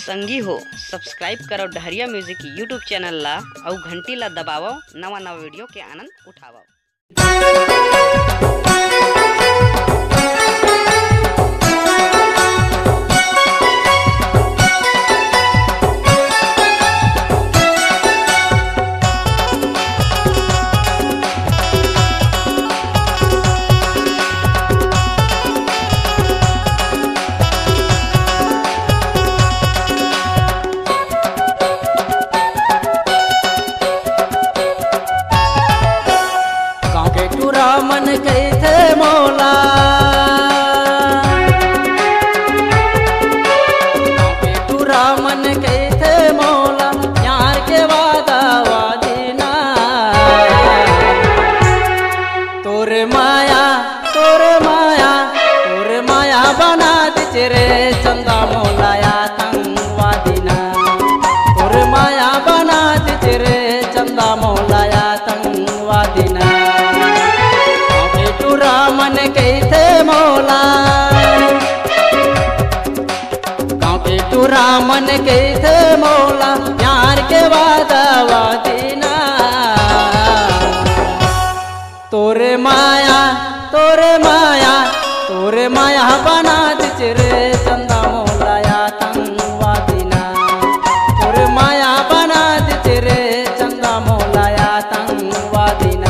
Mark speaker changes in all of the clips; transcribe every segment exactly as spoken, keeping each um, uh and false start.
Speaker 1: संगी हो सब्सक्राइब करो डहरिया म्यूजिक यूट्यूब चैनल ला और घंटी ला दबावो नवा नवा वीडियो के आनंद उठावो।
Speaker 2: मन गए थे मौला टूरा मन गए थे मौला यार के वादा वादीना तोरे माया तोरे माया तोरे माया बना दीजिए रे चंदा मौलाया तंगवादीना तोरे माया बना दीजिए रे चंदा मौलाया तंगवादीना मन गए थे मौला गाँव के टूरा मन गए थे मौला प्यार के वादा वादीना तोरे माया तोरे माया तोरे माया बना दीजिए रे चंदा मौलाया तंगवादीना तोरे माया बना दीजिए रे चंदा मौलाया तंगवादीना।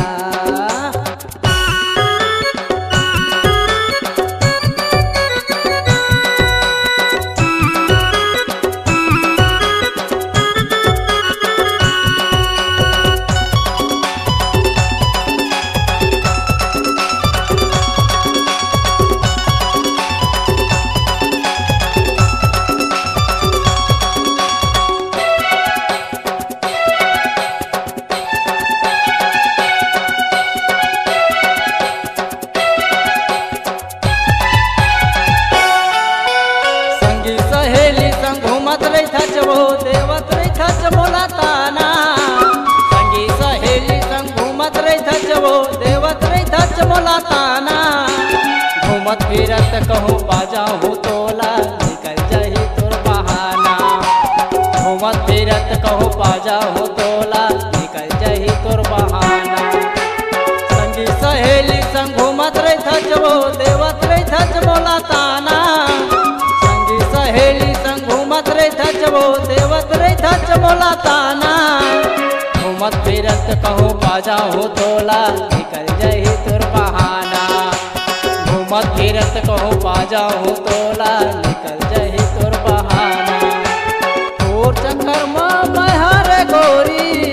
Speaker 2: वो देवत रही था बोला ताना संगी सहेली संग घूमत रही था वो देवत रही था बोला ताना घूमत फिरत कहूँ बाजा हो तोला निकल जाही तोर बहाना घूमत फिरत कहूँ बाजा हो तोला निकल जाही तोर बहाना संगी सहेली संग घूमत रही था वो देवत रही था बोला ताना संगी सहेली संग घूमत रही था वो देवत रही था बोला ताना घूमत फिरत कहूँ बाजा हो तोला निकल जाही तोर बहाना घूमत फिरत कहूँ बाजा हो तोला निकल जाही तोर बहाना तोर चक्कर में मैं हरे गोरी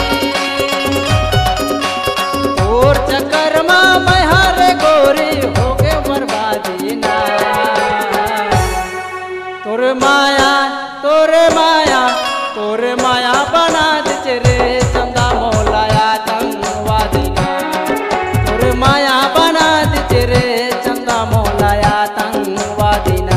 Speaker 2: तोर चक्कर में मैं हरे गोरी हो गए बर्बादी ना तोर माया तोरे माया तोरे माया बना दीजिए रे चंदा मौलाया तंगवादीना तोरे माया बना दीजिए रे चंदा मौलाया तंगवादीना।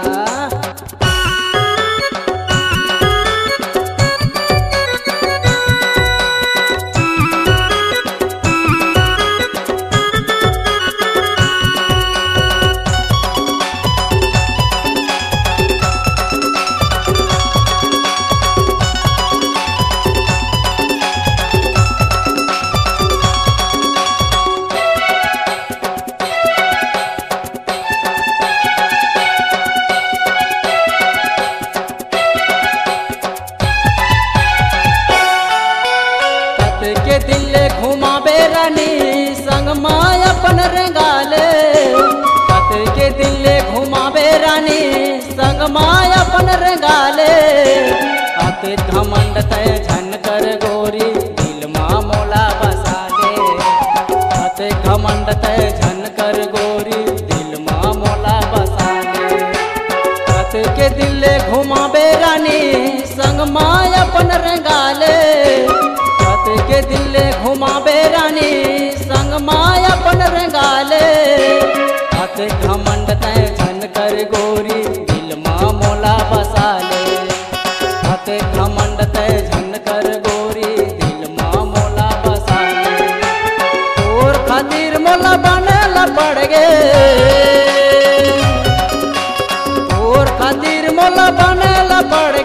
Speaker 2: के दिले घुमा बेरानी संग माया अपन रंगाले कत के दिले घुमा बेरानी संग माया अपन रंगाले आते घमंड तय झन कर गोरी दिल माँ मोला बसा दे आते घमंड तय झन कर गोरी दिल माँ मोला बसा दे कत के दिले घुमा बेरानी संग माया अपन रंगाले के दिले घुमा बेरानी संग माया अपन रंगाले हाथ घमंड तय झन कर गोरी दिल माँ मोला बसा ले हाथ घमंड तय झन कर गोरी दिल माँ मोला बसा ले तोर खातिर मोला बनेला पड़ गे तोर खातिर मोला बनेला पड़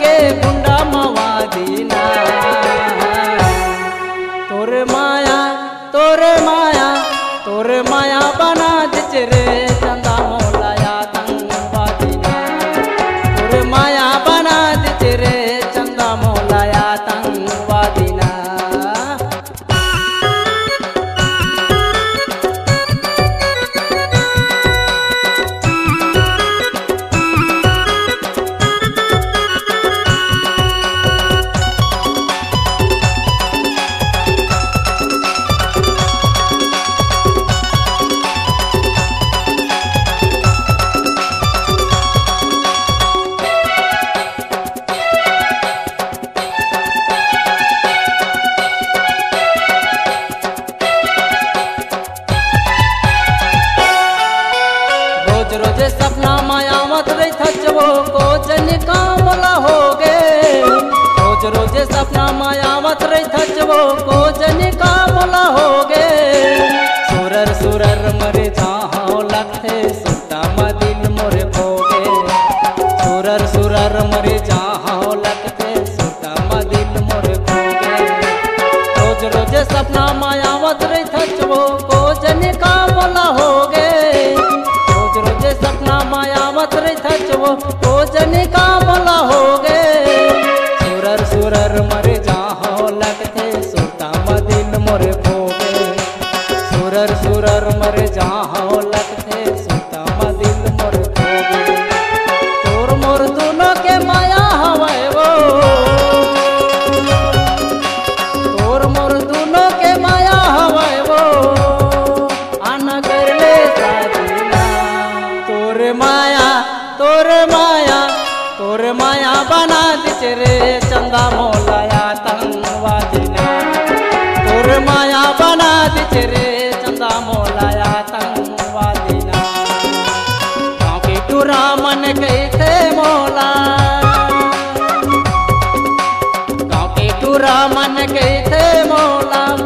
Speaker 2: मायावत रही थचवो को जनी का बोला हो गे सुरर सुरर मरे जहाँ लगते सुता मदिल मोरे भोगे सुरर सुरर मरे जहाँ लगते सुता मदिल मोरे भोगे रोज रोज सपना मायावत रही थचवो को जनी का बोला हो गे रोज रोज सपना मायावत रही थचवो को जनी का बोला हो गे सुरर सुरर मरे जहाँ लगते सुता मदिल मोरे भोगे सुरर सुरर मरे जहाँ लगते सुता मदिल मोरे भोगे तोर मोर दोनों के माया हवाए वो तोर मोर दोनों के माया हवाए वो आना कर ले शादीना तोर माया तोर माया तोर माया बना दिच रे चंदा मोलाया तंगवादिना तोर माया बना दिच रे चंदा मोलाया तंगवादिना गाँव के टूरा मन कहते मोला गाँव के टूरा मन कहते मोला